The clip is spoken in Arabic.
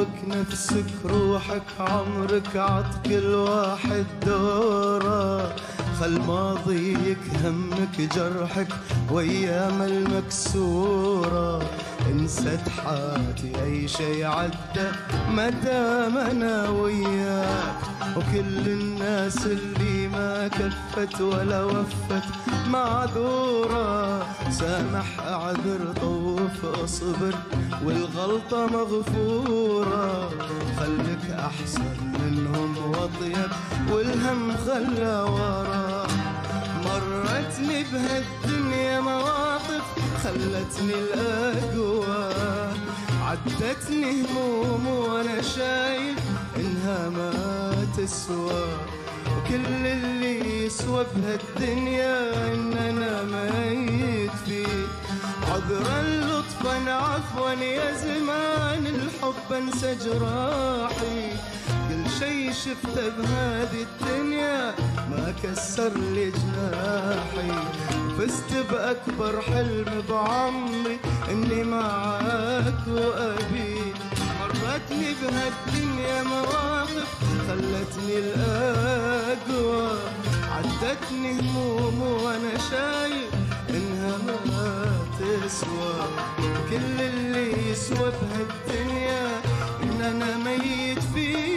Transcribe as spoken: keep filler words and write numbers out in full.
عمرك نفسك روحك عمرك عط كل واحد دوره. خل ماضيك همك جرحك وايام المكسوره. انسى حياتي اي شي عدى مدام انا وياك. وكل الناس اللي ما كفت ولا وفت معذورة. سامح اعذر طوف اصبر والغلطة مغفورة. خليك احسن منهم واطيب والهم خلى ورا. مرتني بهالدنيا مواقف خلتني الاقوى. عدتني هموم وانا شايف انها ما تسوى. وكل اللي يسوى بهالدنيا ان انا ميت فيه. عذرا لطفا عفوا يا زمان الحب انسى جراحي. كل شي شفته بهذه الدنيا ما كسر لي جناحي. فزت بأكبر حلم بعمري اني معاك وابيك. مرتني بهالدنيا مواقف خلتني الاقوى. عدتني هموم وانا شايف انها ما تسوى. كل اللي يسوى بهالدنيا ان انا ميت فيه.